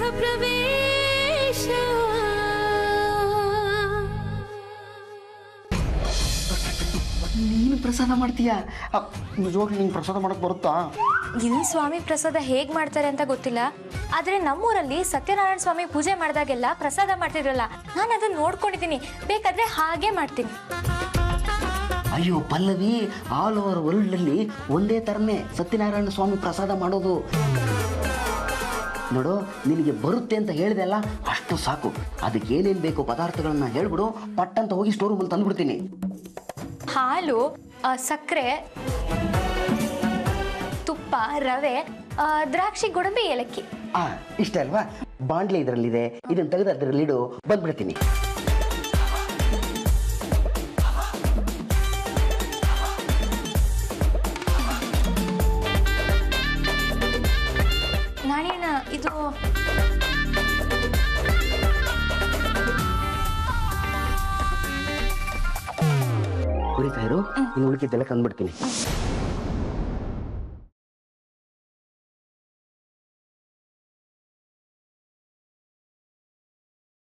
ಗೃಹಪ್ರವೇಶ. ನೀನು ಪ್ರಸಾದ ಮಾಡ್ತೀಯಾ? ನಿಜವಾಗ್ಲೂ ನೀನು ಪ್ರಸಾದ ಮಾಡಕ್ ಬರುತ್ತಾ? ಇಲ್ಲಿ ಸ್ವಾಮಿ ಪ್ರಸಾದ ಹೇಗ್ ಮಾಡ್ತಾರೆ ಅಂತ ಗೊತ್ತಿಲ್ಲ, ಆದ್ರೆ ನಮ್ಮೂರಲ್ಲಿ ಸತ್ಯನಾರಾಯಣ ಸ್ವಾಮಿ ಪೂಜೆ ಮಾಡಿದಾಗೆಲ್ಲ ಪ್ರಸಾದ ಮಾಡ್ತಿದ್ರಲ್ಲ, ನಾನು ಅದನ್ನ ನೋಡ್ಕೊಂಡಿದ್ದೀನಿ. ಬೇಕಾದ್ರೆ ಹಾಗೆ ಮಾಡ್ತೀನಿ. ಅಯ್ಯೋ ಪಲ್ಲವಿ, ಆಲ್ ಓವರ್ ವರ್ಲ್ಡ್ ಅಲ್ಲಿ ಒಂದೇ ತರನೇ ಸತ್ಯನಾರಾಯಣ ಸ್ವಾಮಿ ಪ್ರಸಾದ ಮಾಡೋದು. ನೋಡು, ನಿನಗೆ ಬರುತ್ತೆ ಅಂತ ಹೇಳಿದೆ ಅಲ್ಲ, ಅಷ್ಟು ಸಾಕು. ಅದಕ್ಕೆ ಏನೇನು ಬೇಕು ಪದಾರ್ಥಗಳನ್ನ ಹೇಳ್ಬಿಡು, ಪಟ್ಟಂತ ಹೋಗಿ ಸ್ಟೋರ್ ರೂಮಲ್ಲಿ ತಂದ್ಬಿಡ್ತೀನಿ. ಹಾಲು, ಸಕ್ಕರೆ, ತುಪ್ಪ, ರವೆ, ದ್ರಾಕ್ಷಿ, ಗೋಡಂಬಿ, ಏಲಕ್ಕಿ. ಇಷ್ಟ ಅಲ್ವಾ? ಬಾಂಡ್ಲಿ ಇದರಲ್ಲಿದೆ, ಇದನ್ನ ತೆಗೆದು ಅದರಲ್ಲಿಡು, ಬಂದ್ಬಿಡ್ತೀನಿ. ನಾನೇನ ಇದು ಕುರಿತಾ ಇರು, ಇನ್ನು ಉಳಿಕಿದ್ದೆಲ್ಲ ತಂದ್ಬಿಡ್ತೀನಿ.